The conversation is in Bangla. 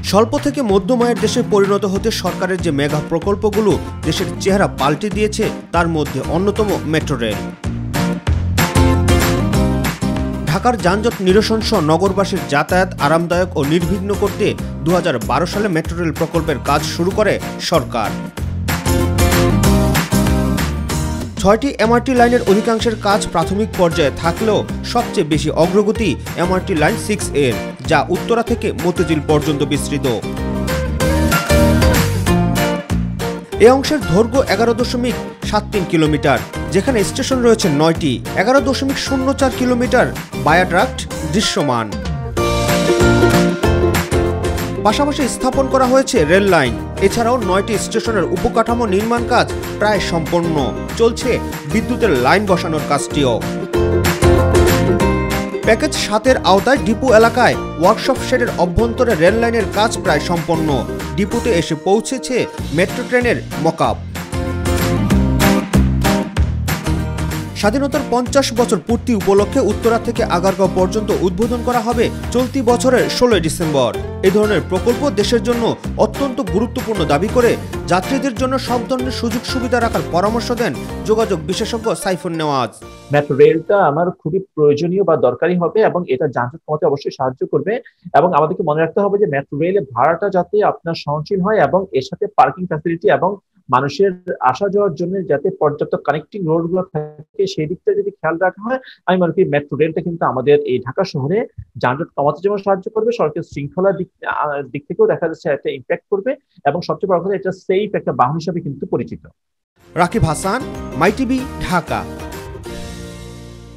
স্বল্প থেকে মধ্যম আয়ের দেশে পরিণত হতে সরকারের যে মেগা প্রকল্পগুলো দেশের চেহারা পাল্টে দিয়েছে তার মধ্যে অন্যতম মেট্রো রেল। ঢাকার যানজট নিরসন সহ নগরবাসীর যাতায়াত আরামদায়ক ও নির্বিঘ্ন করতে 2012 সালে মেট্রো রেল প্রকল্পের কাজ শুরু করে সরকার। 6টি এমআরটি লাইনের অধিকাংশের কাজ প্রাথমিক পর্যায়ে থাকলেও সবচেয়ে বেশি অগ্রগতি এমআরটি লাইন 6 এর, যা উত্তরা থেকে মতিঝিল পর্যন্ত বিস্তৃত। এ অংশের দৈর্ঘ্য 11.73 কিলোমিটার, যেখানে স্টেশন রয়েছে 9টি। 11.04 কিলোমিটার ভায়াডাক্ট দৃশ্যমান। পাশাপাশি স্থাপন করা হয়েছে রেল লাইন। এছাড়াও 9টি স্টেশনের উপকাঠামো নির্মাণ কাজ প্রায় সম্পন্ন। চলছে বিদ্যুতের লাইন বসানোর কাজটিও। প্যাকেজ 7-এর আওতায় ডিপো এলাকায় ওয়ার্কশপ শেডের অভ্যন্তরে রেল লাইনের কাজ প্রায় সম্পন্ন। ডিপোতে এসে পৌঁছেছে মেট্রো ট্রেনের মকআপ। স্বাধীনতার 50 বছর পূর্তি উপলক্ষে উত্তরা থেকে আগারগাঁও পর্যন্ত উদ্বোধন করা হবে চলতি বছরের 16 ডিসেম্বর। এই ধরনের প্রকল্প দেশের জন্য অত্যন্ত গুরুত্বপূর্ণ দাবি করে যাত্রীদের জন্য সব ধরনের সুযোগ সুবিধা রাখার পরামর্শ দেন যোগাযোগ বিশেষজ্ঞ সাইফুন নেওয়াজ। মেট্রো রেলটা আমার খুবই প্রয়োজনীয় বা দরকারি হবে এবং এটা যানজট কমাতে অবশ্যই সাহায্য করবে। এবং আমাদেরকে মনে রাখতে হবে যে মেট্রো রেলের ভাড়াটা যাতে আপনার সহনশীল হয় এবং এর সাথে পার্কিং ফ্যাসিলিটি এবং মানুষের আসা যাওয়ার জন্য যাতে পর্যাপ্ত কানেক্টিং রোডগুলো থাকে সেই দিকটা যদি খেয়াল রাখা হয়, আমি মনে করি মেট্রো রেলটা কিন্তু আমাদের এই ঢাকা শহরে যানজট কমাতে যেমন সাহায্য করবে, সড়কের শৃঙ্খলার দিক থেকেও দেখা যাচ্ছে একটা ইম্প্যাক্ট করবে এবং সবচেয়ে বড় কথা এটা সেফ একটা বাহন হিসাবে কিন্তু পরিচিত। রাকিব হাসান, মাইটিভি, ঢাকা।